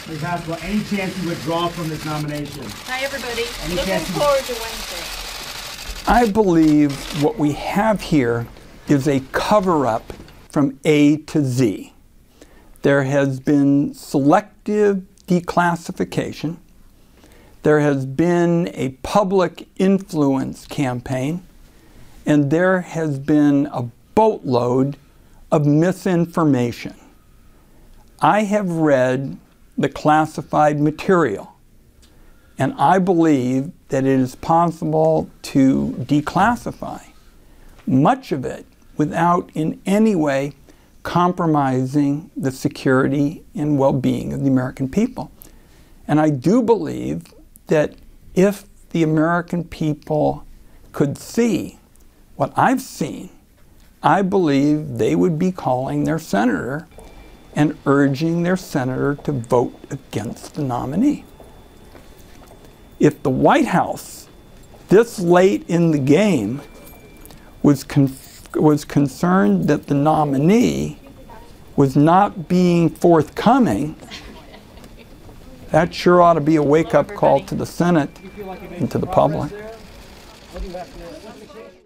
Ms. Haspel, any chance you withdraw from this nomination? Hi, everybody. Any Looking chance forward to Wednesday. I believe what we have here is a cover-up from A to Z. There has been selective declassification. There has been a public influence campaign, and there has been a boatload of misinformation. I have read the classified material, and I believe that it is possible to declassify much of it without in any way compromising the security and well-being of the American people. And I do believe that if the American people could see what I've seen, I believe they would be calling their senator and urging their senator to vote against the nominee. If the White House, this late in the game, was concerned that the nominee was not being forthcoming, that sure ought to be a wake-up call to the Senate and to the public.